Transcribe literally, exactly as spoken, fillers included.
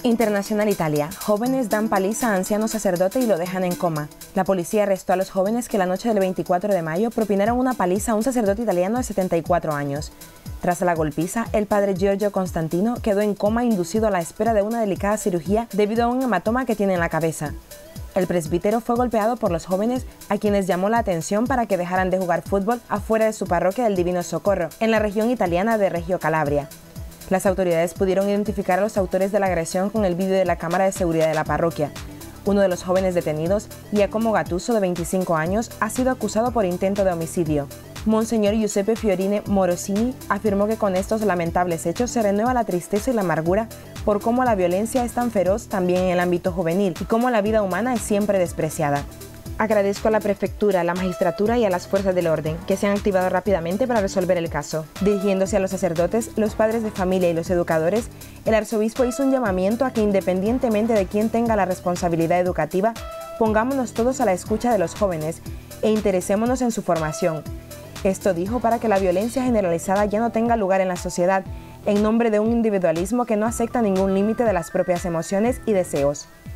Internacional Italia. Jóvenes dan paliza a anciano sacerdote y lo dejan en coma. La policía arrestó a los jóvenes que la noche del veinticuatro de mayo propinaron una paliza a un sacerdote italiano de setenta y cuatro años. Tras la golpiza, el padre Giorgio Constantino quedó en coma inducido a la espera de una delicada cirugía debido a un hematoma que tiene en la cabeza. El presbítero fue golpeado por los jóvenes, a quienes llamó la atención para que dejaran de jugar fútbol afuera de su parroquia del Divino Socorro, en la región italiana de Reggio Calabria. Las autoridades pudieron identificar a los autores de la agresión con el vídeo de la cámara de seguridad de la parroquia. Uno de los jóvenes detenidos, Giacomo Gattuso, de veinticinco años, ha sido acusado por intento de homicidio. Monseñor Giuseppe Fiorine Morosini afirmó que con estos lamentables hechos se renueva la tristeza y la amargura por cómo la violencia es tan feroz también en el ámbito juvenil y cómo la vida humana es siempre despreciada. Agradezco a la prefectura, a la magistratura y a las fuerzas del orden, que se han activado rápidamente para resolver el caso. Dirigiéndose a los sacerdotes, los padres de familia y los educadores, el arzobispo hizo un llamamiento a que, independientemente de quién tenga la responsabilidad educativa, pongámonos todos a la escucha de los jóvenes e interesémonos en su formación. Esto dijo para que la violencia generalizada ya no tenga lugar en la sociedad, en nombre de un individualismo que no acepta ningún límite de las propias emociones y deseos.